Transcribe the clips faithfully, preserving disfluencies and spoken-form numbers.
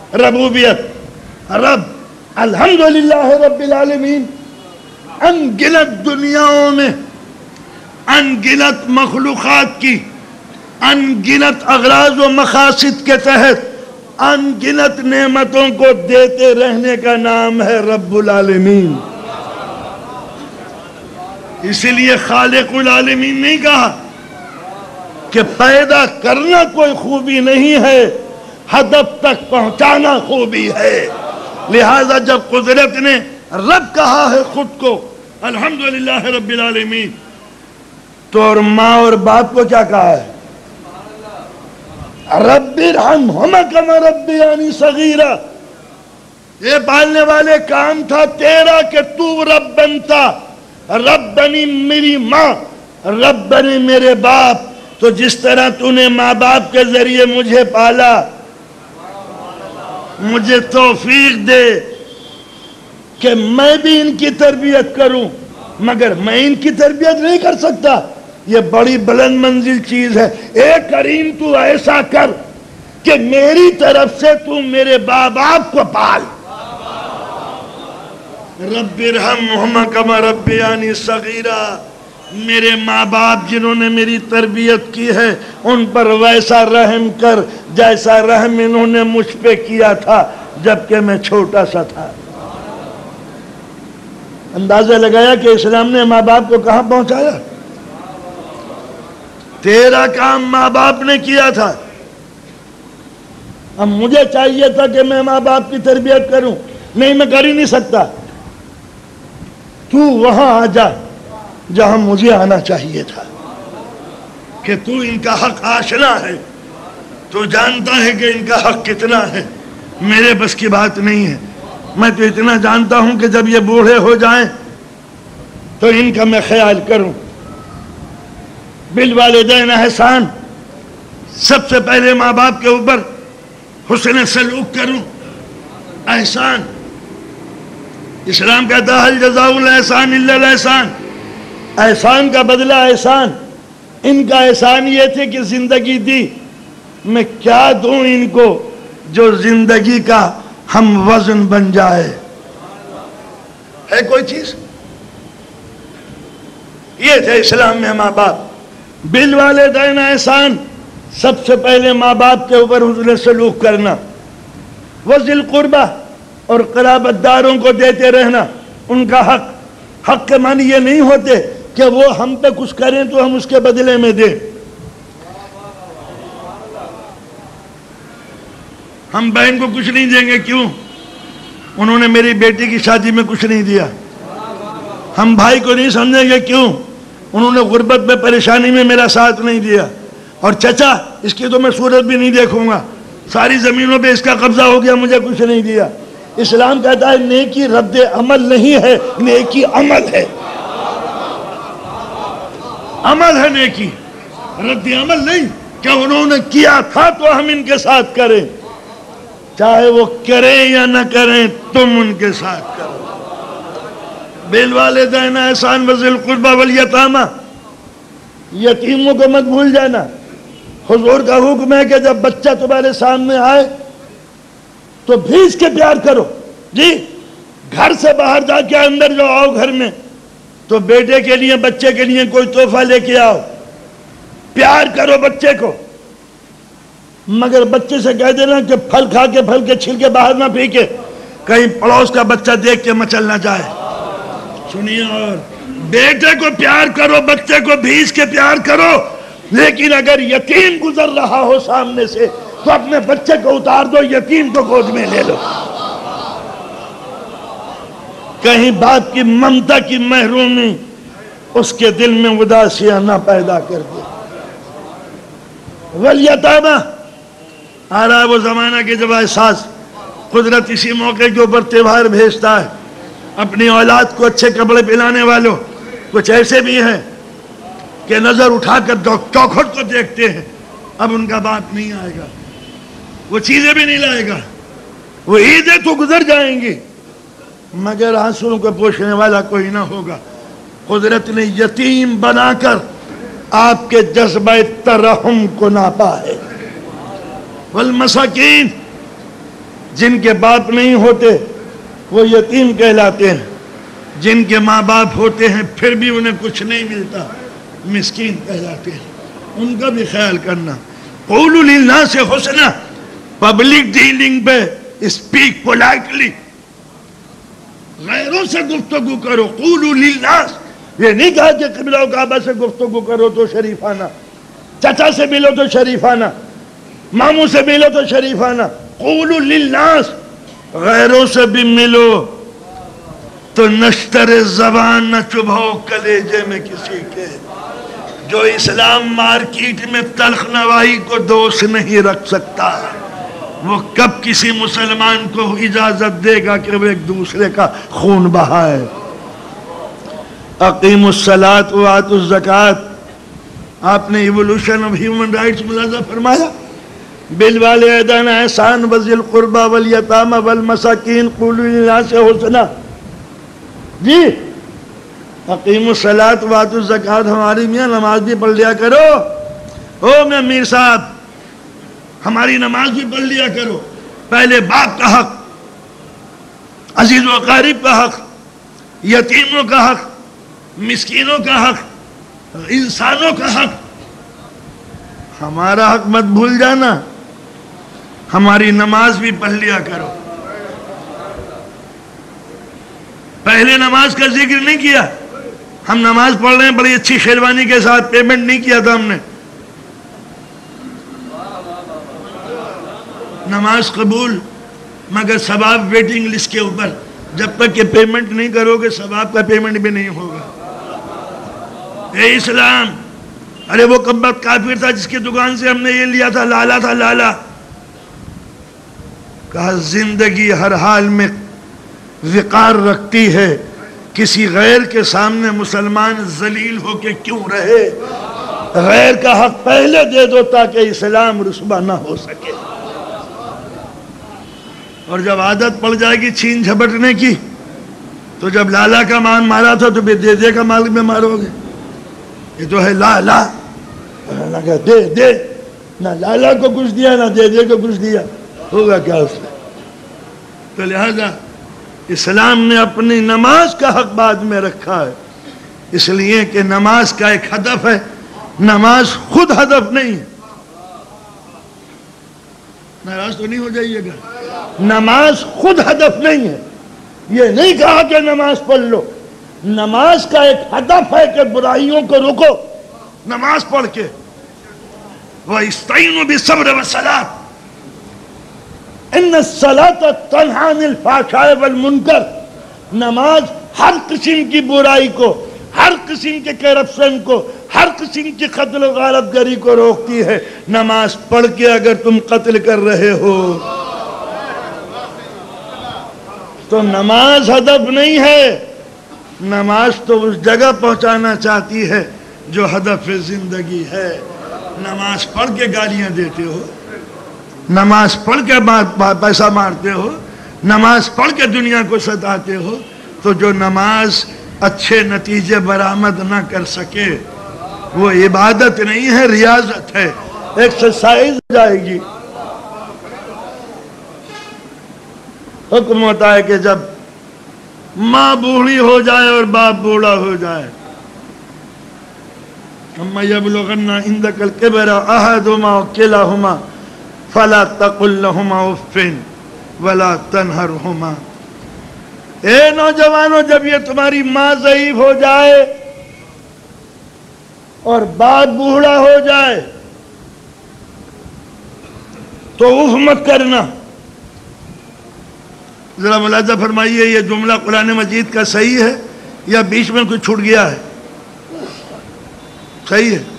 ربوبیت، رب الحمدللہ رب العالمین، ان گنت دنیاؤں میں، ان گنت مخلوقات کی، ان گنت اغراض و مقاصد کے تحت ان گنت نعمتوں کو دیتے رہنے کا نام ہے رب العالمین۔ اسی لیے خالق العالمین نہیں کہا کہ پیدا کرنا کوئی خوبی نہیں ہے، ہدف تک پہنچانا خوبی ہے۔ لہذا جب قدرت نے رب کہا ہے خود کو الحمدللہ رب العالمین، تو اور ماں اور باپ کو کیا کہا ہے؟ رب ارحمہما کما ربیانی صغیرا۔ یہ پالنے والے کام تھا تیرا کہ تو رب بنتا، رب بنی میری ماں، رب بنی میرے باپ، تو جس طرح تو نے ماں باپ کے ذریعے مجھے پالا، مجھے توفیق دے کہ میں بھی ان کی تربیت کروں، مگر میں ان کی تربیت نہیں کر سکتا، یہ بڑی بلند منزل چیز ہے۔ اے کریم تو ایسا کر کہ میری طرف سے تو میرے باپ باپ کو پال۔ رب ارحمہما کما ربیانی صغیرا، میرے ماں باپ جنہوں نے میری تربیت کی ہے ان پر ویسا رحم کر جیسا رحم انہوں نے مجھ پہ کیا تھا جبکہ میں چھوٹا سا تھا۔ اندازہ لگایا کہ اسلام نے ماں باپ کو کہاں پہنچایا؟ تیرا کام ماں باپ نے کیا تھا، اب مجھے چاہیے تھا کہ میں ماں باپ کی تربیت کروں، نہیں میں کر ہی نہیں سکتا، تو وہاں آ جا جہاں مجھے آنا چاہیے تھا، کہ تو ان کا حق آشنا ہے، تو جانتا ہے کہ ان کا حق کتنا ہے، میرے بس کی بات نہیں ہے۔ میں تو اتنا جانتا ہوں کہ جب یہ بوڑھے ہو جائیں تو ان کا میں خیال کروں۔ بالوالدین احسان، سب سے پہلے ماں باپ کے اوپر حسن سلوک کروں، احسان۔ اسلام کہتا ہے الجزاء الاحسان الا الاحسان، احسان کا بدلہ احسان۔ ان کا احسان یہ تھے کہ زندگی دی، میں کیا دوں ان کو جو زندگی کا ہم وزن بن جائے؟ ہے کوئی چیز؟ یہ تھے اسلام میں ماں باپ۔ بالوالدین احسان، سب سے پہلے ماں باپ کے اوپر حسن سلوک کرنا، وذی القربہ، اور قرابت داروں کو دیتے رہنا ان کا حق۔ حق کے معنی یہ نہیں ہوتے کہ وہ ہم پہ کچھ کریں تو ہم اس کے بدلے میں دیں۔ ہم بہن کو کچھ نہیں دیں گے، کیوں؟ انہوں نے میری بیٹی کی شادی میں کچھ نہیں دیا۔ ہم بھائی کو نہیں سمجھیں گے، کیوں؟ انہوں نے غربت میں پریشانی میں میرا ساتھ نہیں دیا۔ اور چچا اس کی تو میں صورت بھی نہیں دیکھوں گا، ساری زمینوں پہ اس کا قبضہ ہو گیا، مجھے کچھ نہیں دیا۔ اسلام کہتا ہے نیکی رد عمل نہیں ہے، نیکی عمل ہے۔ عمل ہے نیکی، رد عمل نہیں کہ انہوں نے کیا تھا تو ہم ان کے ساتھ کریں، چاہے وہ کریں یا نہ کریں تم ان کے ساتھ کرو۔ بالوالدین احسان وذی القربى والیتامى، یتیموں کو مت بھول جانا۔ حضور کا حکم ہے کہ جب بچہ تمہارے سامنے آئے تو بھیج کے پیار کرو۔ جی گھر سے باہر جا کے اندر جو آؤ گھر میں تو بیٹے کے لیے بچے کے لیے کوئی تحفہ لے کے آؤ، پیار کرو بچے کو، مگر بچے سے کہہ دینا کہ پھل کھا کے پھل کے چھل کے باہر نہ پھینکے، کہیں پڑوس کا بچہ دیکھ کے مچل نہ جائے۔ سنیے، اور بیٹے کو پیار کرو، بچے کو بھیج کے پیار کرو، لیکن اگر یتیم گزر رہا ہو سامنے سے تو اپنے بچے کو اتار دو، یتیم کو گود میں لے لو۔ کہیں باپ کی ممتا کی محرومی اس کے دل میں اداسیاں نہ پیدا کر دے۔ والیتامى، آ رہا ہے وہ زمانہ کہ جب احساس قدرت اسی موقع کے اوپر تہوار بھیجتا ہے۔ اپنی اولاد کو اچھے کپڑے پہنانے والوں کچھ ایسے بھی ہیں کہ نظر اٹھا کر چوکھٹ کو دیکھتے ہیں، اب ان کا باپ نہیں آئے گا، وہ چیزیں بھی نہیں لائے گا، وہ عیدیں تو گزر جائیں گی مگر آنسوؤں کو پوچھنے والا کوئی نہ ہوگا۔ قدرت نے یتیم بنا کر آپ کے جذبہ ترحم کو ناپا ہے۔ والمساکین، جن کے باپ نہیں ہوتے وہ یتیم کہلاتے ہیں، جن کے ماں باپ ہوتے ہیں پھر بھی انہیں کچھ نہیں ملتا مسکین کہلاتے ہیں. ان کا بھی خیال کرنا. قولوا للناس حسنا، پبلک ڈیلنگ پہ اسپیک پولائٹلی، غیروں سے گفتگو کرو. قولوا للناس، یہ نہیں کہا کہ قبلہ و کعبہ سے گفتگو کرو تو شریفانہ، چچا سے ملو تو شریفانہ، ماموں سے ملو تو شریفانہ. قولوا للناس، غیروں سے بھی ملو تو نشتر زبان نہ چبھاؤ کلیجے میں کسی کے. جو اسلام مارکیٹ میں تلخ نوائی کو دوست نہیں رکھ سکتا، وہ کب کسی مسلمان کو اجازت دے گا کہ وہ ایک دوسرے کا خون بہائے. اقیم الصلاۃ وآتوا الزکوٰۃ، آپ نے ایولوشن آف ہیومن رائٹس ملاحظہ فرمایا. بالوالدین احسان وذی القربی والیتامی والمساکین قولوا للناس حسنا. جی اقیم الصلاۃ وآتوا الزکوٰۃ، ہماری میاں نماز بھی پڑھ لیا کرو. او میں میر صاحب ہماری نماز بھی پڑھ لیا کرو. پہلے باپ کا حق، عزیز و اقارب کا حق، یتیموں کا حق، مسکینوں کا حق، انسانوں کا حق. ہمارا حق مت بھول جانا. ہماری نماز بھی پڑھ لیا کرو. پہلے نماز کا ذکر نہیں کیا. ہم نماز پڑھ رہے ہیں بڑی اچھی شیروانی کے ساتھ، پیمنٹ نہیں کیا تھا ہم نے. نماز قبول مگر ثواب ویٹنگ لسٹ کے اوپر. جب تک کہ پیمنٹ نہیں کرو گے ثواب کا پیمنٹ بھی نہیں ہوگا. اے اسلام، ارے وہ کبت کافر تھا جس کی دکان سے ہم نے یہ لیا تھا، لالا تھا لالا. کہا زندگی ہر حال میں وقار رکھتی ہے، کسی غیر کے سامنے مسلمان ذلیل ہو کے کیوں رہے. غیر کا حق پہلے دے دو تاکہ اسلام رسوا نہ ہو سکے. اور جب عادت پڑ جائے گی چھین جھپٹنے کی تو جب لالا کا مان مارا تھا تو پھر دے دے کا مال میں مارو گے. یہ تو ہے لا لا دے دے، نہ لالا کو کچھ دیا نہ دے دے کو کچھ دیا، ہوگا کیا اس میں. تو لہذا اسلام نے اپنی نماز کا حق بعد میں رکھا ہے، اس لیے کہ نماز کا ایک ہدف ہے. نماز خود ہدف نہیں ہے. ناراض تو نہیں ہو جائیے گا. نماز خود ہدف نہیں ہے. یہ نہیں کہا کہ نماز پڑھ لو. نماز کا ایک ہدف ہے کہ برائیوں کو روکو نماز پڑھ کے. وَإِسْتَعِينُوا بِالصَّبْرِ وَالصَّلَاةِ، إِنَّ الصَّلَاةَ تَنْهَىٰ عَنِ الْفَحْشَاءِ وَالْمُنكَرِ، نماز ہر قسم کی برائی کو، ہر قسم کے کرپشن کو، ہر قسم کی قتل و غارت گری کو روکتی ہے. نماز پڑھ کے اگر تم قتل کر رہے ہو تو نماز ہدف نہیں ہے. نماز تو اس جگہ پہنچانا چاہتی ہے جو ہدف زندگی ہے. نماز پڑھ کے گالیاں دیتے ہو، نماز پڑھ کے پیسہ مارتے ہو، نماز پڑھ کے دنیا کو ستاتے ہو، تو جو نماز اچھے نتیجے برآمد نہ کر سکے وہ عبادت نہیں ہے، ریاضت ہے، ایکسرسائز ہو جائے گی. حکم ہوتا ہے کہ جب ماں بوڑھی ہو جائے اور باپ بوڑھا ہو جائے، اما یبلغن عندک الکبر احدہما او کلاہما فلا تقل لہما اف ولا تنہرہما. اے نوجوانوں، جب یہ تمہاری ماں ضعیف ہو جائے اور باپ بوڑھا ہو جائے تو اف مت کرنا. ذرا ملاحظہ فرمائیے، یہ جملہ قرآن مجید کا صحیح ہے یا بیچ میں کچھ چھوٹ گیا ہے؟ صحیح ہے.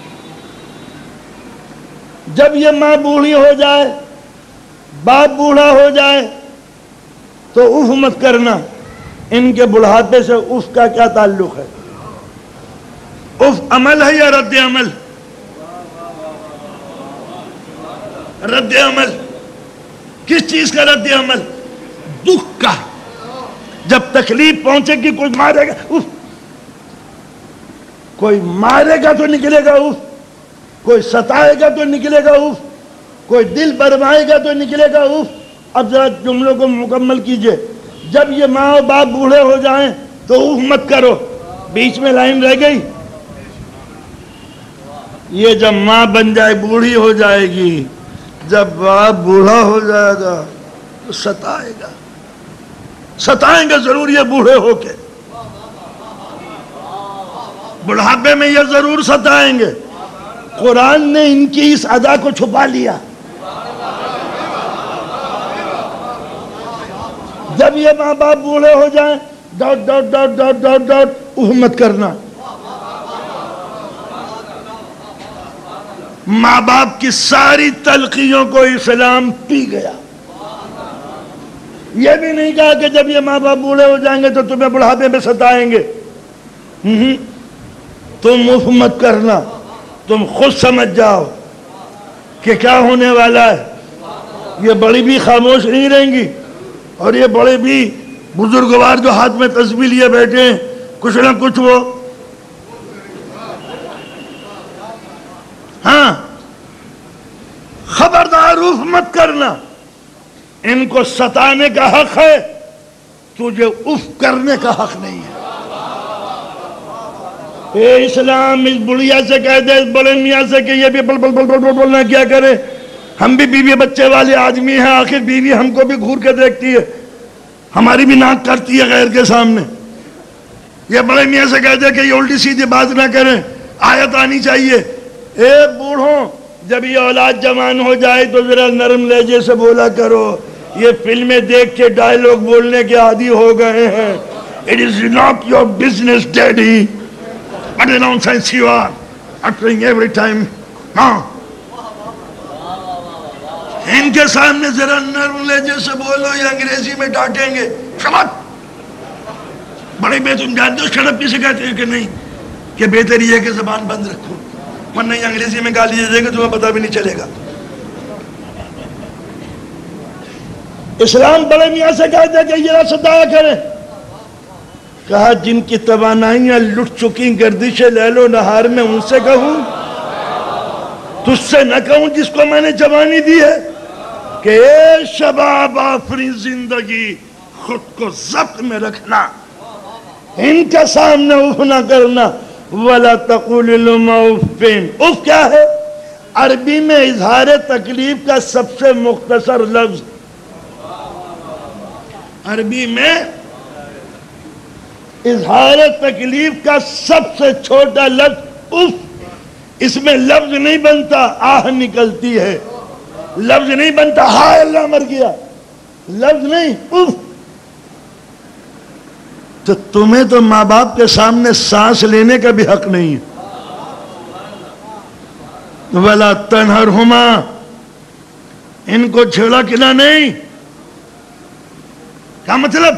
جب یہ ماں بوڑھی ہو جائے، باپ بوڑھا ہو جائے تو اف مت کرنا. ان کے بڑھاپے سے اف کا کیا تعلق ہے؟ اف عمل ہے یا رد عمل؟ رد عمل. کس چیز کا رد عمل؟ دکھ کا. جب تکلیف پہنچے گی کوئی مارے گا اف، کوئی مارے گا تو نکلے گا اف، کوئی ستائے گا تو نکلے گا اف، کوئی دل برمائے گا تو نکلے گا اف. اب ذرا جملوں کو مکمل کیجئے. جب یہ ماں اور باپ بوڑھے ہو جائیں تو اوف مت کرو. بیچ میں لائن رہ گئی. یہ جب ماں بن جائے بوڑھی ہو جائے گی، جب باپ بوڑھا ہو جائے گا تو ستائے گا. ستائیں گے ضرور یہ بوڑھے ہو کے. بڑھاپے میں یہ ضرور ستائیں گے. قرآن نے ان کی اس ادا کو چھپا لیا. جب یہ ماں باپ بوڑھے ہو جائیں dot dot dot dot dot dot اوہ مت کرنا. ماں باپ کی ساری تلقیوں کو اسلام پی گیا. یہ بھی نہیں کہا کہ جب یہ ماں باپ بوڑھے ہو جائیں گے تو تمہیں بڑھاپے میں ستائیں گے. تم اوہ مت کرنا. تم خود سمجھ جاؤ کہ کیا ہونے والا ہے. یہ بڑی بھی خاموش نہیں رہیں گی، اور یہ بڑے بھی بزرگوار جو ہاتھ میں تسبیح لیے بیٹھے ہیں، کچھ نہ کچھ وہ ہاں خبردار اوف مت کرنا. ان کو ستانے کا حق ہے، تجھے اف کرنے کا حق نہیں ہے. اے اسلام اس بڑھیا سے کہہ دے، اس بڑے میاں سے کہ یہ بھی بل بل بل بل بل بولنا کیا کرے. ہم بھی بیوی بچے والے آدمی ہیں، آخر بیوی ہم کو بھی گھور کے دیکھتی ہے، ہماری بھی ناک کرتی ہے غیر کے سامنے. یہ بڑے میاں سے کہہ دے کہ یہ الٹی سیدھی بات نہ کریں، آیت آنی چاہیے. اے بوڑھوں، جب یہ اولاد جوان ہو جائے تو ذرا نرم لہجے سے بولا کرو. یہ فلمیں دیکھ کے ڈائلوگ بولنے کے عادی ہو گئے ہیں. It is not your business, daddy. What a nonsense you are, uttering every time. ہاں ان کے سامنے ذرا نرم لہجے سے بولو یا انگریزی میں ڈانٹیں گے. شبت بڑے بے تم جانتے ہو شڑپ کسے کہتے ہیں کہ نہیں؟ کہ بہتر یہ ہے کہ زبان بند رکھو، ورنہ یہ انگریزی میں گالی دے دے گا تمہیں پتہ بھی نہیں چلے گا. اسلام بڑے میاں سے کہتے ہیں کہ یہ نہ ستایا کریں. کہا جن کی توانائیاں لٹ چکی گردش لیل و نہار میں ان سے کہوں، تجھ سے نہ کہوں جس کو میں نے جوانی دی ہے کہ اے شباب آفری زندگی خود کو ضبط میں رکھنا، ان کے سامنے اف نہ کرنا. وَلَا تَقُولِ لُمَا اُفٍّ. اف کیا ہے؟ عربی میں اظہار تکلیف کا سب سے مختصر لفظ. عربی میں اظہار تکلیف کا سب سے چھوٹا لفظ اف. اس میں لفظ نہیں بنتا، آہ نکلتی ہے. لفظ نہیں بنتا ہائے اللہ مر گیا، لفظ نہیں اف. تو تمہیں تو ماں باپ کے سامنے سانس لینے کا بھی حق نہیں ہے. وَلَا تَنْهَرْهُمَا. ان کو چھیڑا کلا نہیں. کیا مطلب؟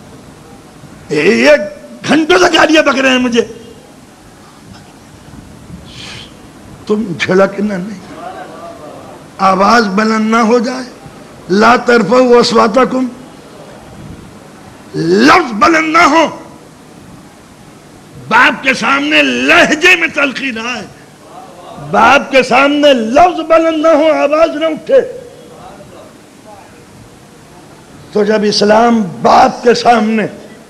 ایک گھنٹوں سے گالیاں بک رہے ہیں مجھے، تم جھڑکنا نہیں. آواز بلند نہ ہو جائے. لا ترفعوا اصواتکم. لفظ بلند نہ ہو. باپ کے سامنے لہجے میں تلخی نہ آئے. باپ کے سامنے لفظ بلند نہ ہو، آواز نہ اٹھے. تو جب اسلام باپ کے سامنے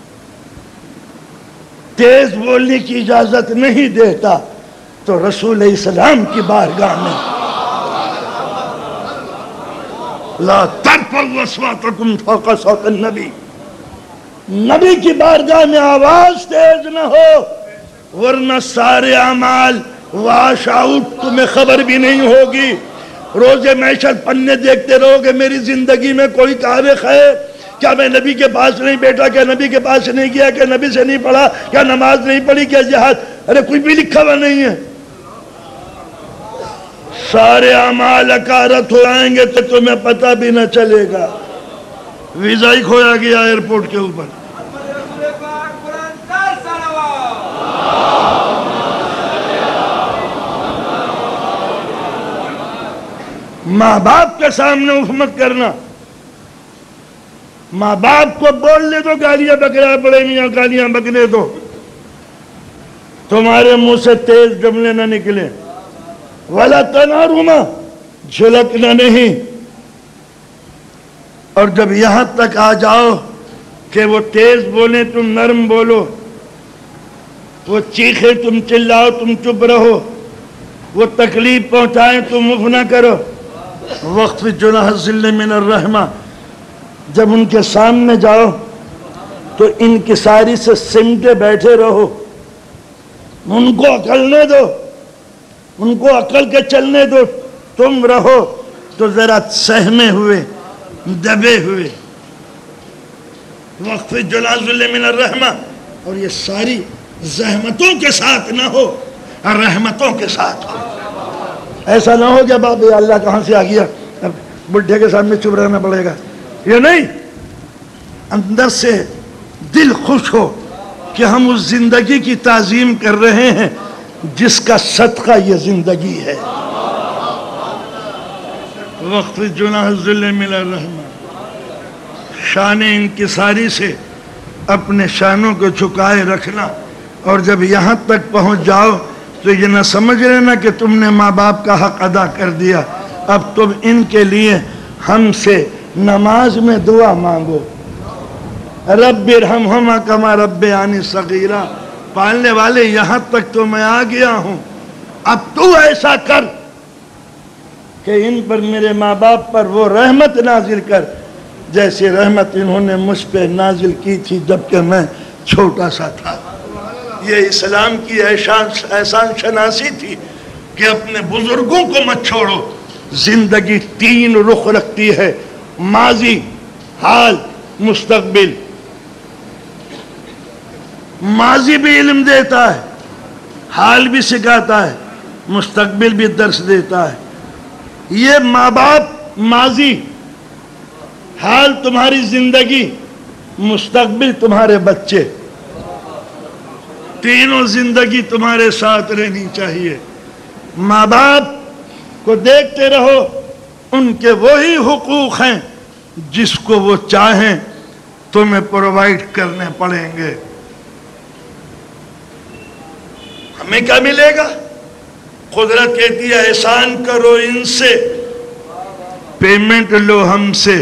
تیز بولنے کی اجازت نہیں دیتا تو رسول اسلام کی بارگاہ میں لا ترفعوا اصواتکم فوق صوت النبی، نبی کی بارگاہ میں آواز تیز نہ ہو، ورنہ سارے اعمال واش آؤٹ، تمہیں خبر بھی نہیں ہوگی. روز محشر پنے دیکھتے رہو گے میری زندگی میں کوئی کار خیر، کیا میں نبی کے پاس نہیں بیٹھا، کیا نبی کے پاس نہیں گیا، کیا نبی سے نہیں پڑھا، کیا نماز نہیں پڑھی، کیا جہاد. ارے کوئی بھی لکھا ہوا نہیں ہے. سارے اعمال اکارت ہو آئیں گے تو تمہیں پتہ بھی نہ چلے گا. ویزا ہی کھویا گیا ایئرپورٹ کے اوپر. ماں باپ کے سامنے اف مت کرنا. ماں باپ کو بولنے دو گالیاں بکرا بڑے میاں گالیاں بکنے دو، تمہارے منہ سے تیز جملے نہ نکلے. وَلَا تَنْهَرْهُمَا. جھلکنا نہیں. اور جب یہاں تک آ جاؤ کہ وہ تیز بولیں تم نرم بولو، وہ چیخے تم چلاؤ تم چپ رہو، وہ تکلیف پہنچائیں تم اف نہ کرو. وقت جناح الذل من الرحمہ، جب ان کے سامنے جاؤ تو انکساری سے سمٹے بیٹھے رہو، ان کو عقل دو، ان کو عقل کے چلنے دو، تم رہو تو ذرا سہمے ہوئے دبے ہوئے. وقت جناح الذل من الرحمہ، اور یہ ساری زحمتوں کے ساتھ نہ ہو، رحمتوں کے ساتھ ہو. ایسا نہ ہو کہ بابا اللہ کہاں سے آ گیا، اب بڈھے کے سامنے چپ رہنا پڑے گا، یہ نہیں. اندر سے دل خوش ہو کہ ہم اس زندگی کی تعظیم کر رہے ہیں جس کا صدقہ یہ زندگی ہے. وقت جناح الذل من الرحمہ، شان انکساری سے اپنے شانوں کو جھکائے رکھنا. اور جب یہاں تک پہنچ جاؤ تو یہ نہ سمجھ لینا کہ تم نے ماں باپ کا حق ادا کر دیا، اب تم ان کے لیے ہم سے نماز میں دعا مانگو. رب ارحمہما کما ربیانی صغیرا، پالنے والے یہاں تک تو میں آ گیا ہوں، اب تو ایسا کر کہ ان پر میرے ماں باپ پر وہ رحمت نازل کر جیسے رحمت انہوں نے مجھ پہ نازل کی تھی جبکہ میں چھوٹا سا تھا. یہ اسلام کی احسان احسان شناسی تھی کہ اپنے بزرگوں کو مت چھوڑو. زندگی تین رخ رکھتی ہے، ماضی، حال، مستقبل. ماضی بھی علم دیتا ہے، حال بھی سکھاتا ہے، مستقبل بھی درس دیتا ہے. یہ ماں باپ ماضی، حال تمہاری زندگی، مستقبل تمہارے بچے، تینوں زندگی تمہارے ساتھ رہنی چاہیے. ماں باپ کو دیکھتے رہو، ان کے وہی حقوق ہیں جس کو وہ چاہیں تمہیں پرووائڈ کرنے پڑیں گے. ہمیں کیا ملے گا؟ قدرت کہتی ہے احسان کرو ان سے، پیمنٹ لو ہم سے.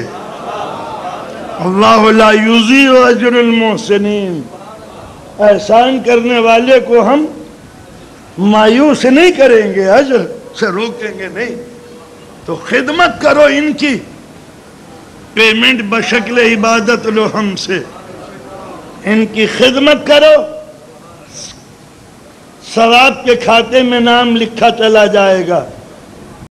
اللہ لا یضیع اجر المحسنین، احسان کرنے والے کو ہم مایوس نہیں کریں گے، اجر سے روکیں گے نہیں. تو خدمت کرو ان کی، پیمنٹ بشکل عبادت لو ہم سے. ان کی خدمت کرو، ثواب کے کھاتے میں نام لکھا چلا جائے گا.